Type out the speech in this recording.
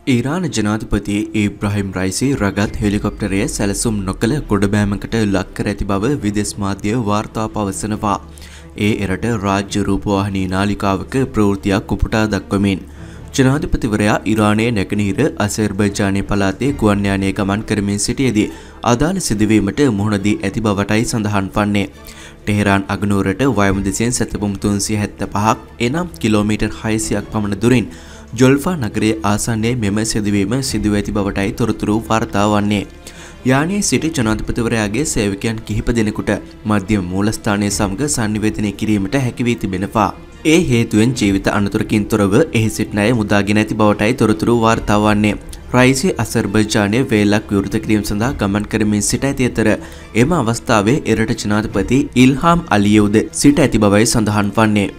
ඊරාන ජනාධිපති ඉබ්‍රාහිම් රයිසි රගත් හෙලිකොප්ටරය සැලසුම් නොකළ ගොඩබෑමකට ලක් කර ඇති බව විදෙස් මාධ්‍ය වාර්තා පවසනවා. ඒ එරට රාජ්‍ය රූපවාහිනී නාලිකාවක ප්‍රවෘත්තියක් උපුටා දක්වමින් ජනාධිපතිවරයා ඉරානයේ නැගෙනහිර අසර්බයිජානයේ පළාතේ ගුවන් යානයේ ගමන් කරමින් සිටියේදී අදාළ සිදුවීමට මුහුණ දී ඇති බවටයි සඳහන් වන්නේ. ටෙහෙරාන් අගනුවරට වයඹ දිසෙන් සැතපුම් 375ක් එනම් කිලෝමීටර් 600ක් පමණ දුරින් ජොල්ෆා නගරයේ ආසන්නයේ මෙම සිදුවීම සිදුව ඇති බවටයි තොරතුරු වාර්තා වන්නේ. යානයේ සිටි ජනාධිපතිවරයාගේ සේවකයන් කිහිප දෙනෙකුට මධ්‍යම මූලස්ථානයේ සමග සංනිවේදනය කිරීමට හැකි වී තිබෙනවා. ඒ හේතුවෙන් ජීවිත අනතුරකින් තොරව එහි සිටින අය මුදාගෙන ඇති බවටයි තොරතුරු වාර්තා වන්නේ. රයිසි අසර්බයිජානයේ වේලක් විවෘත කිරීම සඳහා ගමන් කරමින් සිට ඇති අතර එම අවස්ථාවේ එරට ජනාධිපති ඉල්හාම් අලියව්ද සිට ඇති බවයි සඳහන් වන්නේ.